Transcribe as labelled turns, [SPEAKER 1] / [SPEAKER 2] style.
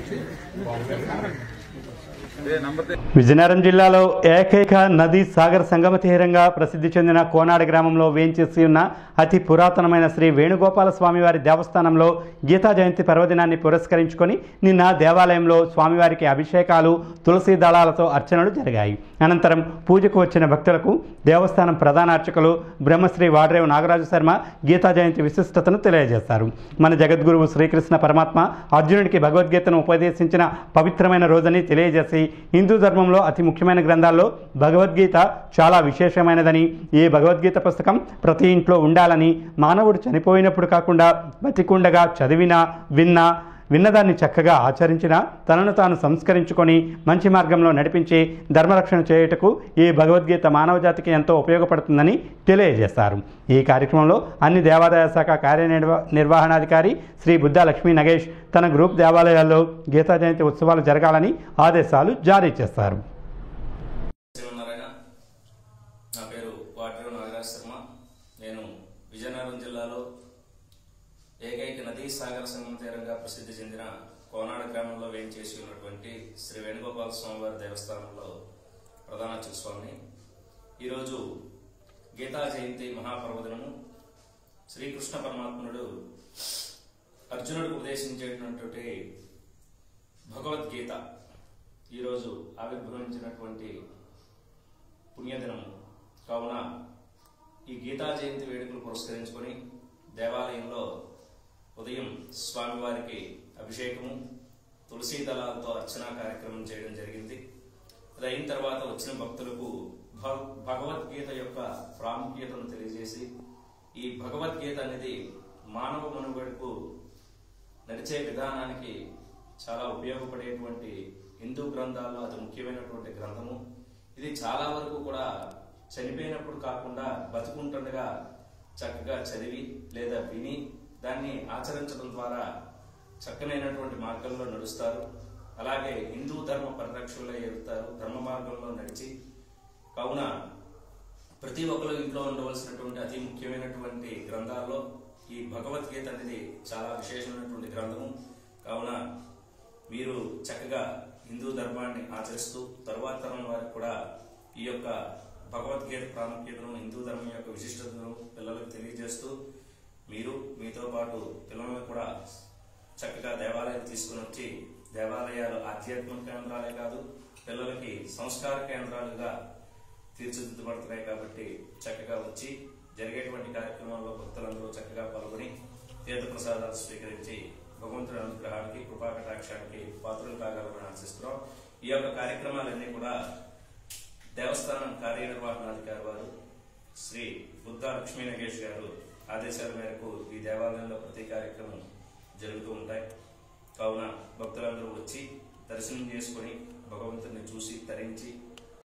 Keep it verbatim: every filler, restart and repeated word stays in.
[SPEAKER 1] విజయనగరం జిల్లాలో ఏకైక నది సాగర్ సంగమ తీరంగా ప్రసిద్ధి చెందిన కోనాడ గ్రామంలో వేంచేసి ఉన్న అతి పురాతనమైన శ్రీ వేణుగోపాల స్వామివారి దేవస్థానంలో గీతా జయంతి పర్వదినాన్ని పురస్కరించుకొని నిన్న దేవాలయంలో స్వామివారికి అభిషేకాలు తులసి దళాలతో అర్చనలు జరిగాయి. అనంతరం పూజకు వచ్చిన భక్తులకు దేవస్థానం ప్రధాన అర్చకులు బ్రహ్మశ్రీ వాడ్రేవు నాగరాజు శర్మ గీతా జయంతి విశిష్టతను తెలియజేశారు. మన జగద్గురువు శ్రీకృష్ణ పరమాత్మ అర్జునుడికి భగవద్గీతను ఉపదేశించిన పవిత్రమైన రోజని తెలియజేసి హిందూ ధర్మంలో అతి ముఖ్యమైన గ్రంథాల్లో భగవద్గీత చాలా విశేషమైనదని, ఈ భగవద్గీత పుస్తకం ప్రతి ఇంట్లో ఉండాలని, మానవుడు చనిపోయినప్పుడు కాకుండా బతికుండగా చదివినా విన్నా విన్నదాన్ని చక్కగా ఆచరించిన తనను తాను సంస్కరించుకొని మంచి మార్గంలో నడిపించి ధర్మరక్షణ చేయుటకు ఈ భగవద్గీత మానవజాతికి ఎంతో ఉపయోగపడుతుందని తెలియజేశారు. ఈ కార్యక్రమంలో అన్ని దేవాదాయ శాఖ కార్యనిర్వ నిర్వహణాధికారి శ్రీ బుద్ధా లక్ష్మీ నగేష్ తన గ్రూప్ దేవాలయాల్లో గీతా జయంతి ఉత్సవాలు జరగాలని ఆదేశాలు జారీ చేశారు.
[SPEAKER 2] నా పేరు వాడ్రేవు నాగరాజు శర్మ. నేను విజయనగరం జిల్లాలో ఏకైక నదీ సాగర సంగమ తీరంగా ప్రసిద్ధి చెందిన కోనాడ గ్రామంలో వేయించేసి ఉన్నటువంటి శ్రీ వేణుగోపాల స్వామివారి దేవస్థానంలో ప్రధాన అర్చక స్వామిని. ఈరోజు గీతా జయంతి మహాపర్వదినము. శ్రీకృష్ణ పరమాత్ముడు అర్జునుడికి ఉపదేశించేటటువంటి భగవద్గీత ఈరోజు ఆవిర్భవించినటువంటి పుణ్యదినము కావున ఈ గీతా జయంతి వేడుకలు పురస్కరించుకొని దేవాలయంలో ఉదయం స్వామివారికి అభిషేకము తులసీ దళాలతో అర్చనా కార్యక్రమం చేయడం జరిగింది. అది అయిన తర్వాత వచ్చిన భక్తులకు భగవద్గీత యొక్క ప్రాముఖ్యతను తెలియజేసి, ఈ భగవద్గీత అనేది మానవ మనుగడకు నడిచే విధానానికి చాలా ఉపయోగపడేటువంటి హిందూ గ్రంథాల్లో అతి ముఖ్యమైనటువంటి గ్రంథము. ఇది చాలా వరకు కూడా చనిపోయినప్పుడు కాకుండా బతుకుంటుండగా చక్కగా చదివి లేదా విని దాన్ని ఆచరించడం ద్వారా చక్కనైనటువంటి మార్గంలో నడుస్తారు. అలాగే హిందూ ధర్మ పరిరక్షణలో ఎదుగుతారు, ధర్మ మార్గంలో నడిచి. కావున ప్రతి ఒక్కరు ఇంట్లో ఉండవలసినటువంటి అతి ముఖ్యమైనటువంటి గ్రంథాల్లో ఈ భగవద్గీత అనేది చాలా విశేషమైనటువంటి గ్రంథము. కావున మీరు చక్కగా హిందూ ధర్మాన్ని ఆచరిస్తూ తరువాత తరం వారికి కూడా ఈ యొక్క భగవద్గీత ప్రాముఖ్యతను, హిందూ ధర్మం యొక్క విశిష్టతను పిల్లలకు తెలియజేస్తూ మీరు మీతో పాటు పిల్లలను కూడా చక్కగా దేవాలయాలు తీసుకుని వచ్చి, దేవాలయాలు ఆధ్యాత్మిక కేంద్రాలే కాదు పిల్లలకి సంస్కార కేంద్రాలుగా తీర్చిదిద్దబడుతున్నాయి. కాబట్టి చక్కగా వచ్చి జరిగేటువంటి కార్యక్రమాల్లో భక్తులందరూ చక్కగా పాల్గొని తీర్థప్రసాదాలు స్వీకరించి భగవంతుడి అనుగ్రహానికి కృపాకటాక్షానికి పాత్రలు కాగలమని ఆశిస్తున్నాం. ఈ యొక్క కార్యక్రమాలన్నీ కూడా దేవస్థానం కార్యనిర్వహణాధికారి వారు శ్రీ బుద్ధా లక్ష్మీ నగేష్ గారు ఆదేశాల మేరకు ఈ దేవాలయంలో ప్రతి కార్యక్రమం జరుగుతూ ఉంటాయి. కావున భక్తులందరూ వచ్చి దర్శనం చేసుకుని భగవంతుడిని చూసి తరించి